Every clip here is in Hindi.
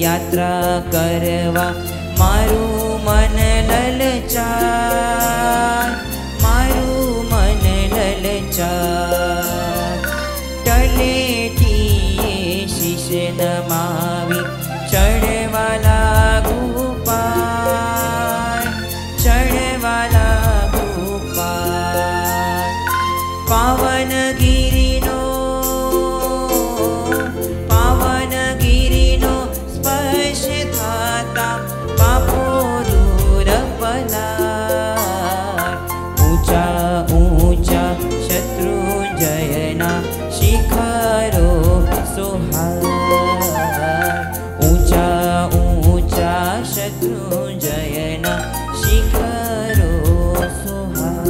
यात्रा करवा मारू मन ललचाय, मारू मन ललचाय। तलेटीए शीश नमावी चढ़वा लागू पाय, चढ़वा लागू पाय। पावन गिरिनो, पावन गिरिनो स्पर्श थाता पापो दूर पलाय। ऊंचा ऊंचा शत्रुंजयना शिखरो सोहाय, ऊंचा ऊंचा शत्रुंजयना शिखरो सोहाय।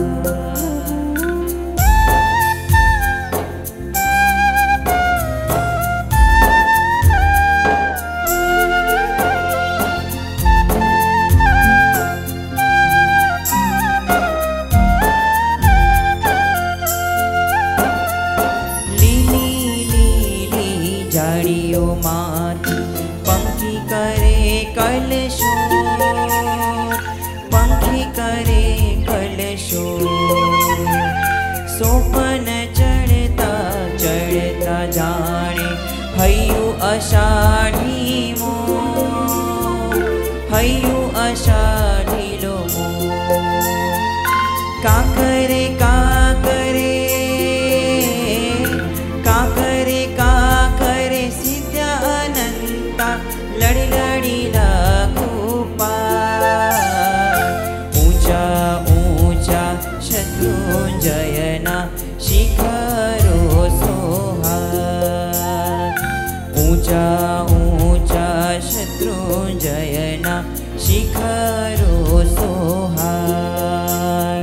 जाड़ियों माथी पंखी करे कलशोर, पंखी करे कलशोर। सोपन चढ़ता चढ़ता जाने हयु अषाढ़ी मोर, हयु अषाढ़ी लो मोर। काकरे काकरे काकरे काकरे सिद्ध्या अनंता लड़ी लड़ी लागू पाय। ऊंचा ऊंचा शत्रुंजयना शिखरो सोहाय, ऊंचा ऊंचा शत्रुंजयना शिखरो सोहाय।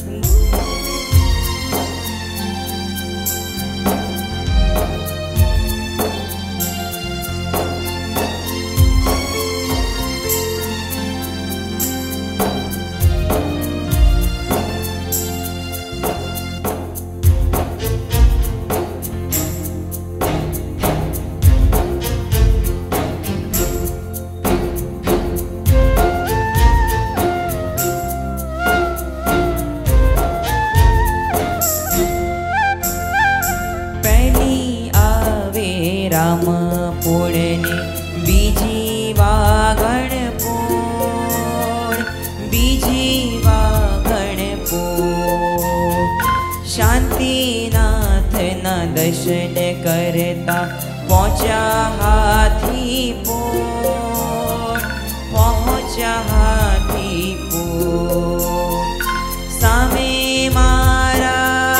राम पोड़ने बीजी वागण पोड़, बीजी वागण पोड़। शांतिनाथ ना दर्शन करता पहुँचा हाथी पोड़, पहुँचा हाथी पोड़। सामे मारा,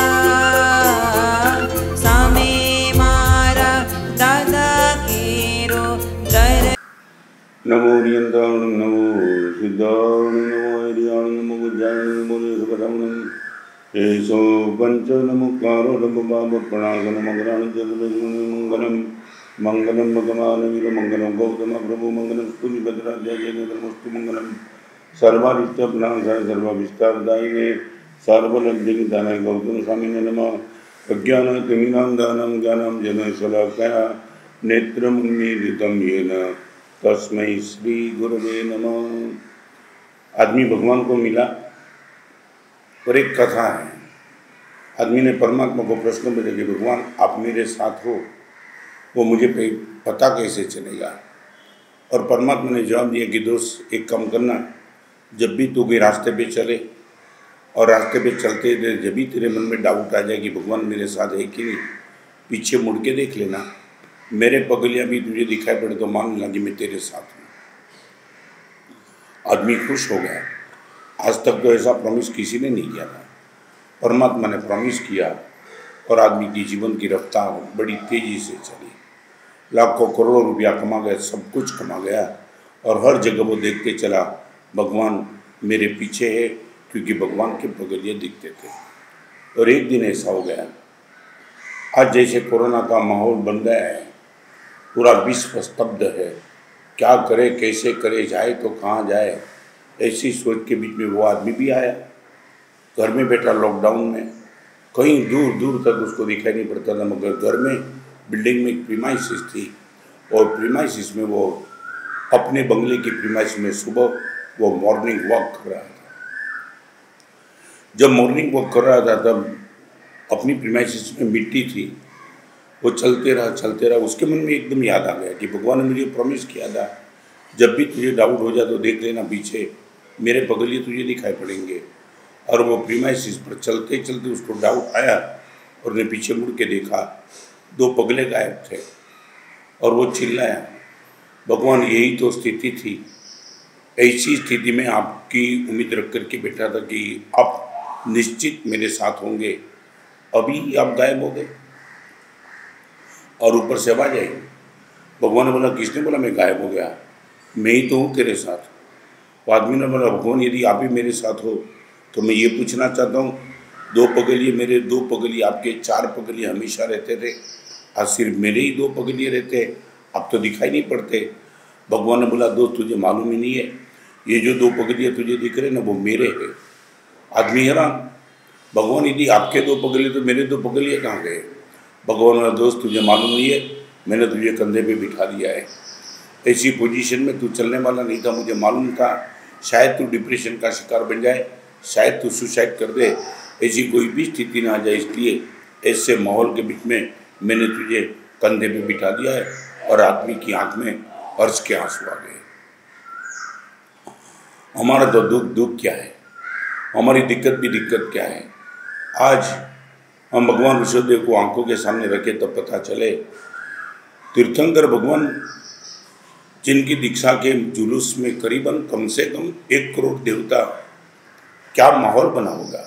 सामे दादा केरो दर। नमो नियंताणं नमो सिद्धाणं नमो हरियाणं नमो गुज्जाणं नमो देशपदाणं। एषो पंच नमोकारो नमो प्रणासनं मंगलानं जगद्गुरुमंगलं, मंगलं भगवानवीर मंगलं गौतम प्रभु मंगलं स्तुति भद्राध्याय नमस्तु मंगलं। सर्वादित्यपनाशाय सर्वविस्तारदायिने सर्वलब्धिदानाय गौतम स्वामिने नमः। अज्ञानतिमिरान्धकारं ज्ञानं जनशलाकया नेत्रमुन्मीलितं येन तस्मै श्री गुरवे नमः। आदमी भगवान को मिला और एक कथा है। आदमी ने परमात्मा को प्रश्न पूछा कि भगवान आप मेरे साथ हो, वो मुझे पता कैसे चलेगा। और परमात्मा ने जवाब दिया कि दोस्त एक काम करना, जब भी तू कोई रास्ते पे चले और रास्ते पे चलते जब भी तेरे मन में डाउट आ जाए कि भगवान मेरे साथ है कि नहीं, पीछे मुड़ के देख लेना, मेरे पगलियाँ भी तुझे दिखाई पड़े तो मान लेना कि मैं तेरे साथ हूँ। आदमी खुश हो गया। आज तक तो ऐसा प्रॉमिस किसी ने नहीं किया था। परमात्मा ने प्रॉमिस किया और आदमी की जीवन की रफ्तार बड़ी तेजी से चली। लाखों करोड़ों रुपया कमा गया, सब कुछ कमा गया और हर जगह वो देखते चला भगवान मेरे पीछे है, क्योंकि भगवान के पगलिए दिखते थे। और एक दिन ऐसा हो गया, आज जैसे कोरोना का माहौल बन गया है, पूरा विश्व स्तब्ध है, क्या करे कैसे करे, जाए तो कहाँ जाए, ऐसी सोच के बीच में वो आदमी भी आया। घर में बैठा लॉकडाउन में, कहीं दूर दूर तक उसको दिखाई नहीं पड़ता था, मगर घर में बिल्डिंग में एक प्रीमाइसिस थी और प्रीमाइसिस में वो अपने बंगले की प्रीमाइस में सुबह वो मॉर्निंग वॉक कर रहा था। जब मॉर्निंग वॉक कर रहा था तब अपनी प्रीमाइस में मिट्टी थी, वो चलते रहा। उसके मन में एकदम याद आ गया कि भगवान ने मुझे प्रॉमिस किया था, जब भी तुझे डाउट हो जाए तो देख लेना पीछे, मेरे पगलिए तुझे दिखाई पड़ेंगे। और वो प्रीमाइसिस पर चलते चलते उसको डाउट आया और ने पीछे मुड़ के देखा, 2 पगले गायब थे। और वो चिल्लाया, भगवान यही तो स्थिति थी। ऐसी स्थिति में आपकी उम्मीद रख करके बैठा था कि आप निश्चित मेरे साथ होंगे, अभी आप गायब हो गए। और ऊपर से आवाज आई, भगवान ने बोला, किसने बोला मैं गायब हो गया? मैं ही तो हूँ तेरे साथ। वो आदमी ने बोला, भगवान यदि आप ही मेरे साथ हो तो मैं ये पूछना चाहता हूँ, 2 पगलिए मेरे, 2 पगलिए आपके, 4 पगलिए हमेशा रहते थे, आज सिर्फ मेरे ही 2 पगलिए रहते, अब तो दिखाई नहीं पड़ते। भगवान ने बोला, दोस्त तुझे मालूम ही नहीं है, ये जो 2 पगलिए तुझे दिख रहे ना वो मेरे हैं। आदमी हैरान, भगवान यदि आपके 2 पगलिए तो मेरे 2 पगलिए कहाँ गए? भगवान बोला, दोस्त तुझे मालूम नहीं है, मैंने तुझे कंधे पे बिठा दिया है। ऐसी पोजीशन में तू चलने वाला नहीं था, मुझे मालूम था शायद तू डिप्रेशन का शिकार बन जाए, शायद तू सुसाइड कर दे, ऐसी कोई भी स्थिति ना आ जाए, इसलिए ऐसे माहौल के बीच में मैंने तुझे कंधे पे बिठा दिया है। और आदमी की आंख में अर्ज के आंसू आ गए। हमारा तो दुख क्या है, हमारी दिक्कत भी दिक्कत क्या है। आज हम भगवान ऋषभदेव को आंखों के सामने रखे तो पता चले, तीर्थंकर भगवान जिनकी दीक्षा के जुलूस में करीबन कम से कम 1 करोड़ देवता, क्या माहौल बना होगा।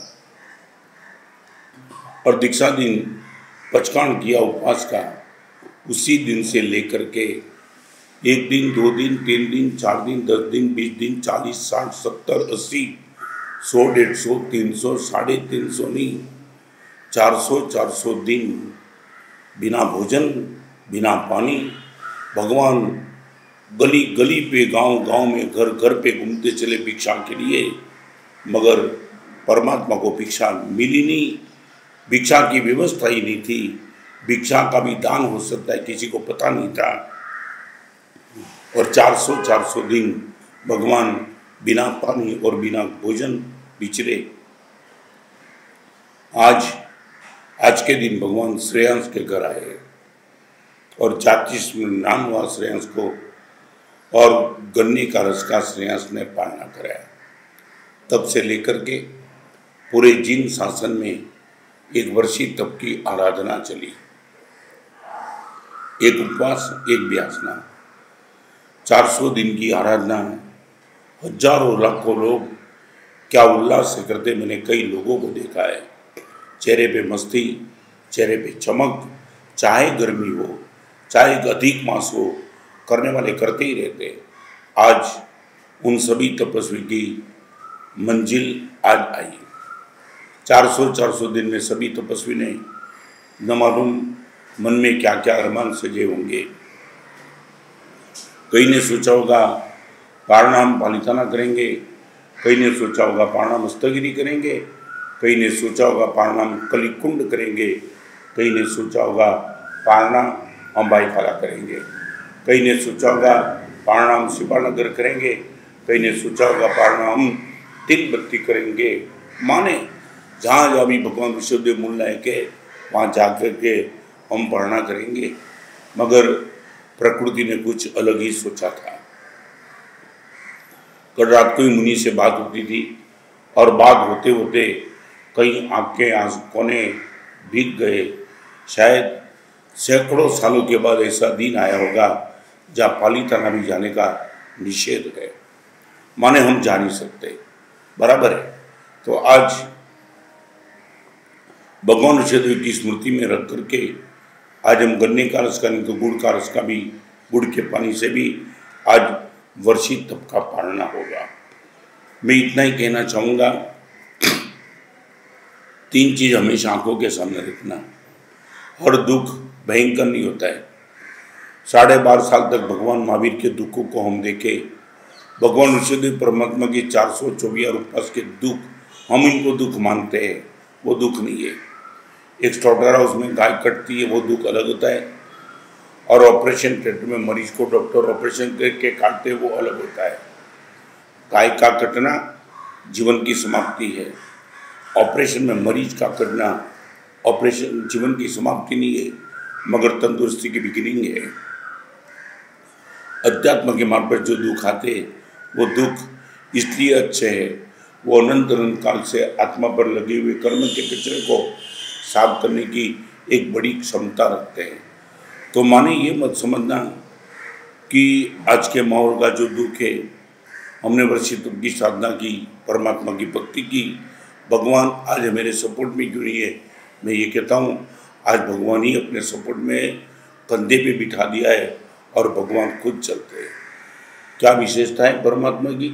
और दीक्षा दिन पचकान किया उपवास का, उसी दिन से लेकर के 1 दिन, 2 दिन, 3 दिन, 4 दिन, 10 दिन, 20 दिन, 40, 60, 70, 80, 100, 150, 300, 350 नहीं, 400 दिन बिना भोजन, बिना पानी, भगवान गली गली पे, गांव में, घर घर पे घूमते चले भिक्षा के लिए, मगर परमात्मा को भिक्षा मिली नहीं, भिक्षा की व्यवस्था ही नहीं थी, भिक्षा का भी दान हो सकता है किसी को पता नहीं था। और 400 दिन भगवान बिना पानी और बिना भोजन बिचरे। आज के दिन भगवान श्रेयांश के घर आए और जातिश में नाम हुआ श्रेयांश को, और गन्ने का रस का श्रेयांश ने पालना कराया। तब से लेकर के पूरे जिन शासन में 1 वर्षीय तप की आराधना चली, 1 उपवास, 1 व्यासना, 400 दिन की आराधना। हजारों लाखों लोग क्या उल्लास से करते, मैंने कई लोगों को देखा है, चेहरे पे मस्ती, चेहरे पे चमक, चाहे गर्मी हो, चाहे अधिक मास हो, करने वाले करते ही रहते। आज उन सभी तपस्वी की मंजिल आज आई। 400 दिन में सभी तपस्वी ने न मालूम मन में क्या क्या अरमान सजे होंगे। कई ने सोचा होगा पारनाम पालिताना करेंगे, कई ने सोचा होगा पारनाम हस्तगिरी करेंगे, कई ने सोचा होगा पारनाम कलिकुंड करेंगे, कई ने सोचा होगा पारनाम अंबाईखाला करेंगे, कई ने सोचा होगा पारनाम शिवानगर करेंगे, कई ने सोचा होगा पारनाम तिलबत्ती करेंगे। माने जहाँ भी भगवान ऋषभदेव मूल लायक है वहाँ जाकर के हम पढ़ना करेंगे, मगर प्रकृति ने कुछ अलग ही सोचा था। कल रात को ही मुनि से बात होती थी और बात होते होते कई आपके कोने भीग गए। शायद सैकड़ों सालों के बाद ऐसा दिन आया होगा जहाँ पालिताना भी जाने का निषेध है, माने हम जा नहीं सकते, बराबर है। तो आज भगवान ऋषभदेव की स्मृति में रख करके आज हम गन्ने का रस का, नहीं तो गुड़ का रस का भी, गुड़ के पानी से भी आज वर्षी तप का पालना होगा। मैं इतना ही कहना चाहूँगा, 3 चीज़ हमेशा आंखों के सामने रखना। हर दुख भयंकर नहीं होता है। 12.5 साल तक भगवान महावीर के दुखों को हम देखे, भगवान ऋषभदेव परमात्मा के 424 उपवास के दुख, हम इनको दुख मानते हैं, वो दुख नहीं है। एक स्लॉटर हाउस में गाय कटती है, वो दुख अलग होता है। और ऑपरेशन थिएटर में मरीज को डॉक्टर ऑपरेशन करके काटते वो अलग होता है। काय का कटना जीवन की समाप्ति है, ऑपरेशन में मरीज का कटना ऑपरेशन जीवन की समाप्ति नहीं है मगर तंदुरुस्ती की बिगिनिंग है। अध्यात्म के मार्ग पर जो दुख आते वो दुख इसलिए अच्छे है, वो अनंत काल से आत्मा पर लगे हुए कर्म के कचरे को साफ करने की एक बड़ी क्षमता रखते हैं। तो माने ये मत समझना कि आज के माहौल का जो दुख है, हमने वर्षितों की साधना की, परमात्मा की भक्ति की, भगवान आज मेरे सपोर्ट में क्यों नहीं है। मैं ये कहता हूँ आज भगवान ही अपने सपोर्ट में कंधे पे बिठा दिया है और भगवान खुद चलते हैं। क्या विशेषता है परमात्मा की?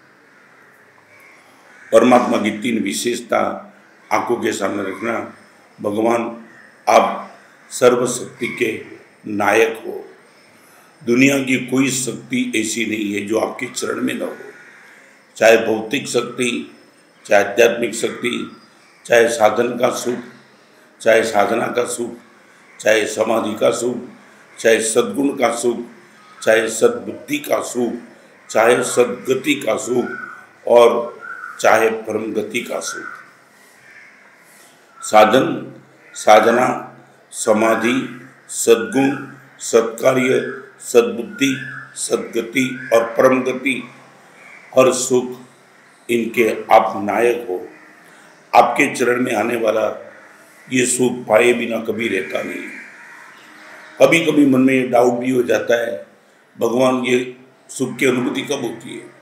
परमात्मा की 3 विशेषता आंखों के सामने रखना। भगवान आप सर्वशक्ति के नायक हो। दुनिया की कोई शक्ति ऐसी नहीं है जो आपके चरण में न हो, चाहे भौतिक शक्ति, चाहे आध्यात्मिक शक्ति, चाहे साधन का सुख, चाहे साधना का सुख, चाहे समाधि का सुख, चाहे सद्गुण का सुख, चाहे सद्बुद्धि का सुख, चाहे सद्गति का सुख और चाहे परम गति का सुख। साधन, साधना, समाधि, सद्गुण, सत्कार्य, सद्बुद्धि, सद्गति और परम गति, हर सुख इनके आप नायक हो। आपके चरण में आने वाला ये सुख पाए बिना कभी रहता नहीं। कभी कभी मन में ये डाउट भी हो जाता है, भगवान ये सुख की अनुभूति कब होती है?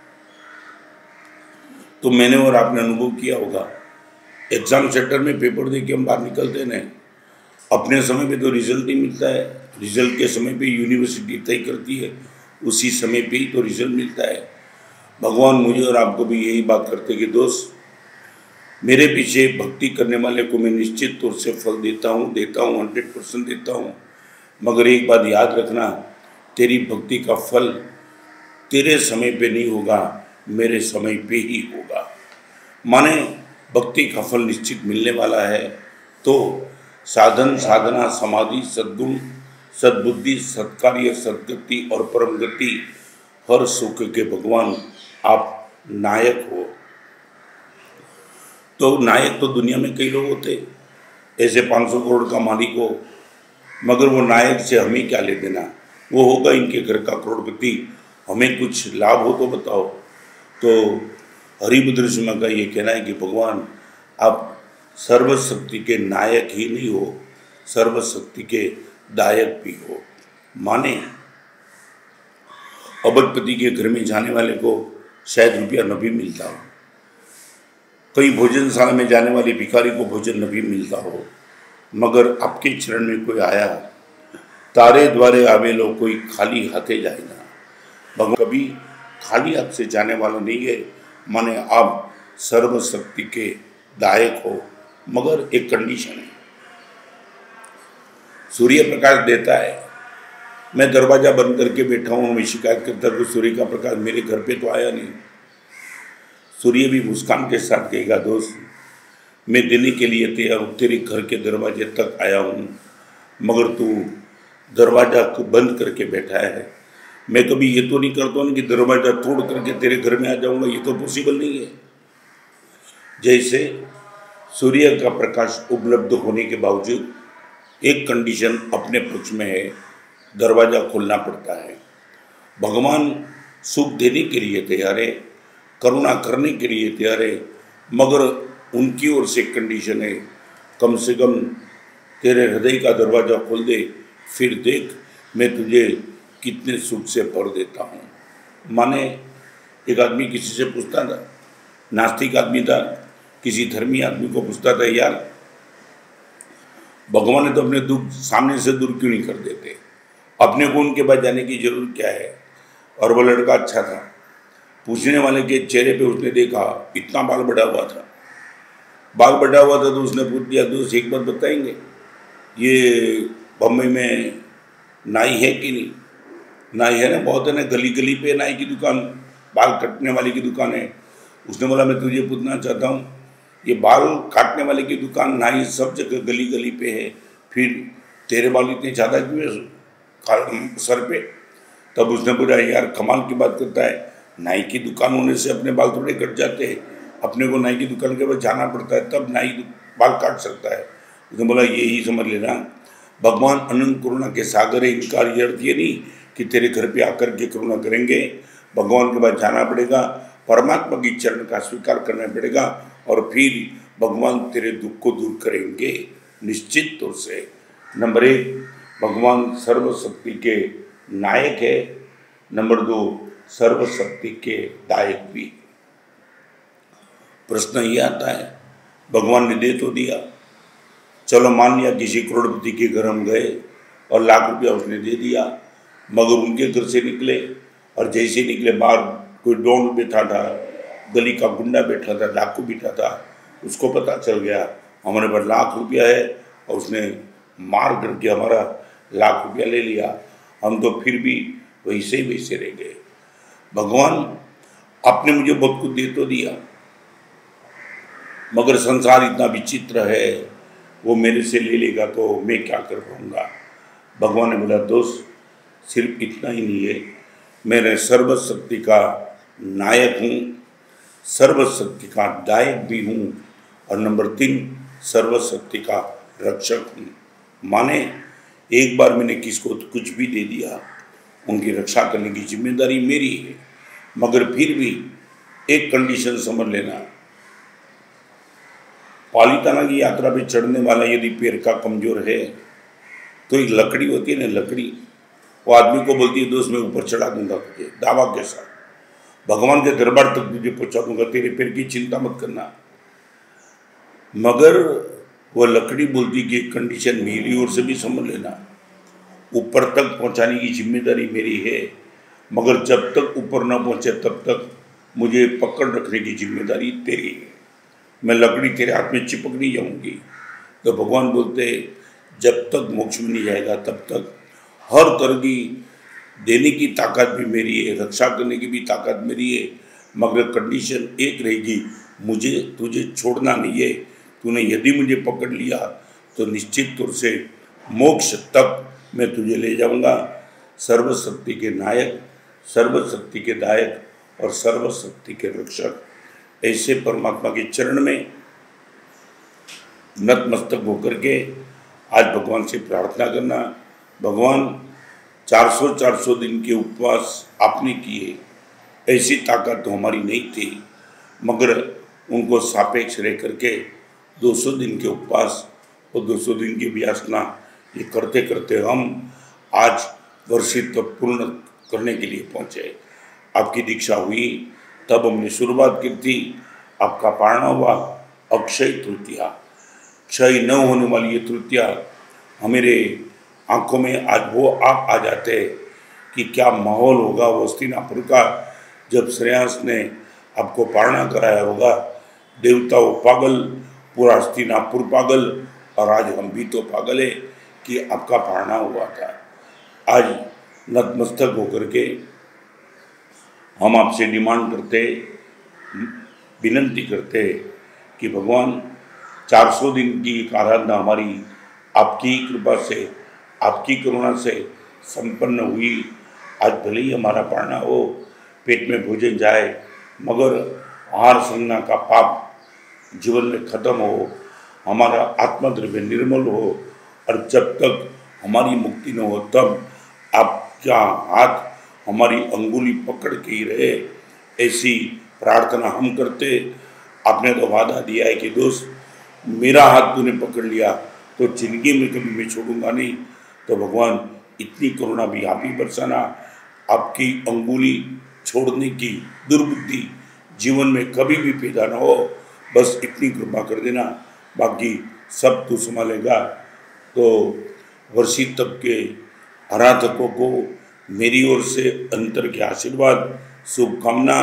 तो मैंने और आपने अनुभव किया होगा, एग्जाम सेंटर में पेपर दे के हम बाहर निकलते नहीं, अपने समय पे तो रिजल्ट ही मिलता है, रिजल्ट के समय पे यूनिवर्सिटी तय करती है, उसी समय पे ही तो रिजल्ट मिलता है। भगवान मुझे और आपको भी यही बात करते कि दोस्त, मेरे पीछे भक्ति करने वाले को मैं निश्चित तौर से फल देता हूँ 100% देता हूँ, मगर एक बात याद रखना, तेरी भक्ति का फल तेरे समय पे नहीं होगा, मेरे समय पे ही होगा। माने भक्ति का फल निश्चित मिलने वाला है। तो साधन, साधना, समाधि, सद्गुण, सद्बुद्धि, सत्कार्य, सद्गति और परम गति, हर सुख के भगवान आप नायक हो। तो नायक तो दुनिया में कई लोग होते, ऐसे 500 करोड़ का मालिक हो, मगर वो नायक से हमें क्या ले देना? वो होगा इनके घर का करोड़पति, हमें कुछ लाभ हो तो बताओ। तो हरिभद्र सिंह का ये कहना है कि भगवान आप सर्वशक्ति के नायक ही नहीं हो, सर्वशक्ति के दायक भी हो। माने अबजपति के घर में जाने वाले को शायद रुपया न भी मिलता हो, कई भोजनशाला में जाने वाले भिखारी को भोजन न भी मिलता हो, मगर आपके चरण में कोई आया, तारे द्वारे आवे लो कोई खाली हाथे जाए ना। भगवान कभी खाली हाथ से जाने वाला नहीं है। माने आप सर्वशक्ति के दायक हो, मगर एक कंडीशन है, सूर्य प्रकाश देता है। मैं दरवाजा बंद करके बैठा हूँ, मैं शिकायत करता हूँ सूर्य का प्रकाश मेरे घर पे तो आया नहीं। सूर्य भी मुस्कान के साथ कहेगा, दोस्त मैं देने के लिए तैयार हूँ, तेरे घर के दरवाजे तक आया हूँ, मगर तू दरवाजा को बंद करके बैठा है। मैं कभी ये तो नहीं करता हूँ कि दरवाजा तोड़ करके तेरे घर में आ जाऊँगा, ये तो पॉसिबल नहीं है। जैसे सूर्य का प्रकाश उपलब्ध होने के बावजूद एक कंडीशन अपने पक्ष में है, दरवाजा खोलना पड़ता है। भगवान सुख देने के लिए तैयार है, करुणा करने के लिए तैयार है, मगर उनकी ओर से कंडीशन है, कम से कम तेरे हृदय का दरवाज़ा खोल दे, फिर देख मैं तुझे कितने सुख से भर देता हूँ। माने एक आदमी किसी से पूछता था, नास्तिक आदमी था, किसी धर्मी आदमी को पूछता था, यार भगवान ने तो अपने दुख सामने से दूर क्यों नहीं कर देते, अपने को उनके पास जाने की जरूरत क्या है? और वो लड़का अच्छा था, पूछने वाले के चेहरे पे उसने देखा इतना बाल बढ़ा हुआ था, बाल बढ़ा हुआ था तो उसने पूछ दिया, दोस्त एक बात बताएंगे, ये बम्बई में नाई है कि नहीं? नाई है ना, बहुत है ना, गली गली पे नाई की दुकान, बाल काटने वाले की दुकान है। उसने बोला मैं तुझे पूछना चाहता हूँ, ये बाल काटने वाले की दुकान, नाई सब जगह गली गली पे है, फिर तेरे बाल इतने ज़्यादा क्यों है? सर पे। तब उसने बोला यार कमाल की बात करता है, नाई की दुकान होने से अपने बाल थोड़े कट जाते हैं, अपने को नाई की दुकान के पास जाना पड़ता है तब नाई बाल काट सकता है। उसने बोला यही समझ लेना भगवान अनंत करुणा के सागर है। इनका ये अर्थ ये नहीं कि तेरे घर पे आकर के करुणा करेंगे, भगवान के पास जाना पड़ेगा, परमात्मा की चरण का स्वीकार करना पड़ेगा और फिर भगवान तेरे दुख को दूर करेंगे निश्चित तौर से। नंबर 1 भगवान सर्वशक्ति के नायक है, नंबर 2 सर्वशक्ति के दायक भी। प्रश्न ये आता है भगवान ने दे तो दिया, चलो मान लिया किसी करोड़पति के घर हम गए और लाख रुपया उसने दे दिया, मगर उनके घर से निकले और जैसे निकले बाहर कोई डॉन बैठा था, गली का गुंडा बैठा था, डाकू बैठा था, उसको पता चल गया हमारे पास लाख रुपया है और उसने मार करके हमारा लाख रुपया ले लिया, हम तो फिर भी वैसे ही वैसे रह गए। भगवान आपने मुझे बहुत कुछ दे तो दिया, मगर संसार इतना विचित्र है, वो मेरे से ले लेगा तो मैं क्या कर पाऊँगा। भगवान ने बोला दोस्त सिर्फ इतना ही नहीं है, मैं सर्वशक्ति का नायक हूँ, सर्वशक्ति का दायक भी हूँ और नंबर 3 सर्वशक्ति का रक्षक हूँ। माने एक बार मैंने किसको कुछ भी दे दिया, उनकी रक्षा करने की जिम्मेदारी मेरी है, मगर फिर भी एक कंडीशन समझ लेना, पालीताना की यात्रा पे चढ़ने वाला यदि पैर का कमजोर है तो एक लकड़ी होती है ना, लकड़ी, वो आदमी को बोलती है दोस्त मैं ऊपर चढ़ा दूंगा तुझे दावा के साथ, भगवान के दरबार तक तुझे पहुंचा दूंगा, तेरे पैर की चिंता मत करना। मगर वो लकड़ी बोलती कि एक कंडीशन मेरी ओर से भी समझ लेना, ऊपर तक पहुंचाने की जिम्मेदारी मेरी है, मगर जब तक ऊपर न पहुंचे तब तक मुझे पकड़ रखने की जिम्मेदारी तेरी है, मैं लकड़ी तेरे हाथ में चिपक नहीं जाऊंगी। तो भगवान बोलते जब तक मोक्ष में नहीं जाएगा तब तक हर तरह की देने की ताकत भी मेरी है, रक्षा करने की भी ताकत मेरी है, मगर कंडीशन एक रहेगी, मुझे तुझे छोड़ना नहीं है। तूने यदि मुझे पकड़ लिया तो निश्चित तौर से मोक्ष तक मैं तुझे ले जाऊंगा। सर्वशक्ति के नायक, सर्वशक्ति के दायक और सर्वशक्ति के रक्षक, ऐसे परमात्मा के चरण में नतमस्तक होकर के आज भगवान से प्रार्थना करना। भगवान 400 दिन के उपवास आपने किए, ऐसी ताकत तो हमारी नहीं थी, मगर उनको सापेक्ष रह करके 200 दिन के उपवास और 200 दिन की व्यासना ये करते करते हम आज वर्षित पूर्ण करने के लिए पहुँचे। आपकी दीक्षा हुई तब हमने शुरुआत की थी, आपका पारणा हुआ अक्षय तृतीया, क्षय न होने वाली ये तृतीया हमारे आंखों में आज वो आप आ जाते कि क्या माहौल होगा वो हस्तिनापुर का जब श्रेयांस ने आपको पारणा कराया होगा। देवता वो पागल, पूरा हस्तिनापुर पागल, और आज हम भी तो पागल है कि आपका पारणा हुआ था। आज नतमस्तक होकर के हम आपसे डिमांड करते, विनंती करते कि भगवान 400 दिन की एक आराधना हमारी आपकी कृपा से, आपकी करुणा से संपन्न हुई। आज भले ही हमारा पारणा हो, पेट में भोजन जाए, मगर आहार संज्ञा का पाप जीवन में खत्म हो, हमारा आत्मद्रव्य निर्मल हो, और जब तक हमारी मुक्ति न हो तब आपका हाथ हमारी अंगुली पकड़ के ही रहे, ऐसी प्रार्थना हम करते। आपने तो वादा दिया है कि दोस्त मेरा हाथ तूने पकड़ लिया तो जिंदगी में कभी मैं छोड़ूंगा नहीं। तो भगवान इतनी करुणा भी आप ही बरसाना, आपकी अंगुली छोड़ने की दुर्बुद्धि जीवन में कभी भी पैदा ना हो, बस इतनी कृपा कर देना, बाकी सब तू संभालेगा। तो वर्षी तब के आराधकों को मेरी ओर से अंतर के आशीर्वाद, शुभकामना,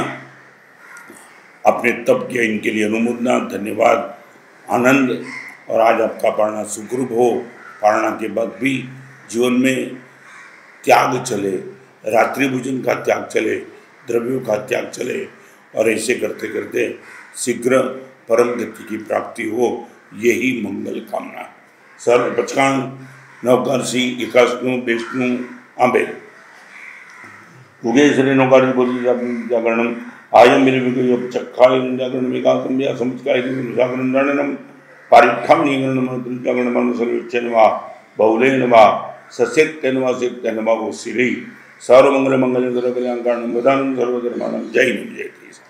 अपने तप किया इनके लिए अनुमोदना, धन्यवाद, आनंद। और आज आपका पारणा सुखरूप हो, पारणा के बाद भी जीवन में त्याग चले, रात्रि भोजन का त्याग चले, द्रव्यों का त्याग चले, और ऐसे करते करते शीघ्र परम गति की प्राप्ति हो, यही मंगल कामना। सर्व पचकांग नवकाशी एकाश्नु विष्णु अंबे उगेश्वरी नौकारी बोली जागरणम आयम मिलविक चक्खाय जागरण विकासम या समुच्चय जागरण रणनम पारिखम निगरणम जागरण मन सर्वचन वा बहुलेन वा सस्यत्यन वा सित्यन वा वो सिरि सर्वमंगल मंगल सर्व कल्याण कारणम वदानं सर्वधर्माणां जय हिंद जय